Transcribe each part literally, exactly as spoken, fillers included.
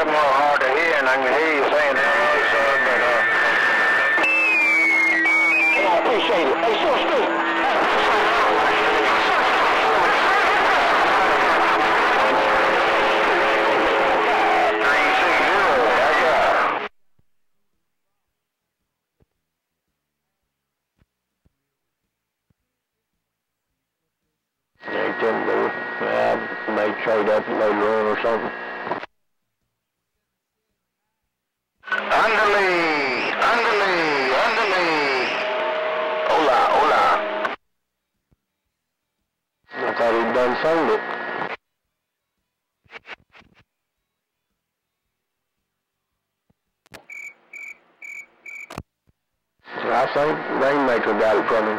getting a little hard to hear, and I can hear you saying hello, sir, but, uh... Yeah, I appreciate it. Hey, sure, Steve. three six zero, that's right. They couldn't do it. I may trade up later on or something. Under me, under me, under me. Hola, hola. I thought he'd done sold it. I think Rainmaker got it from him.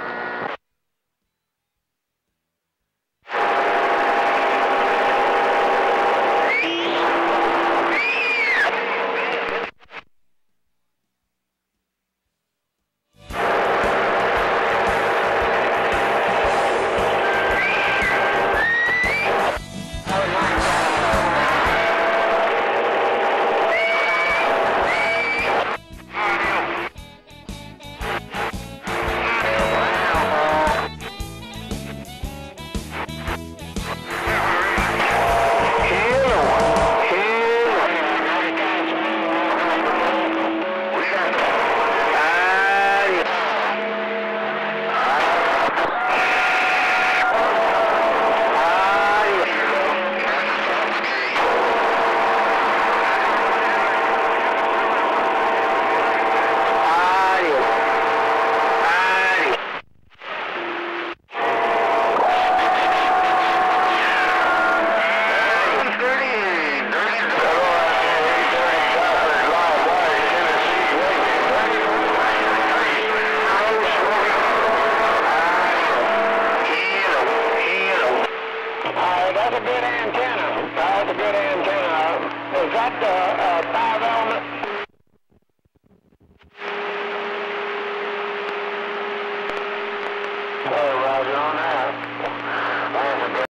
That's a good antenna. That's a good antenna. Is that the uh, five element?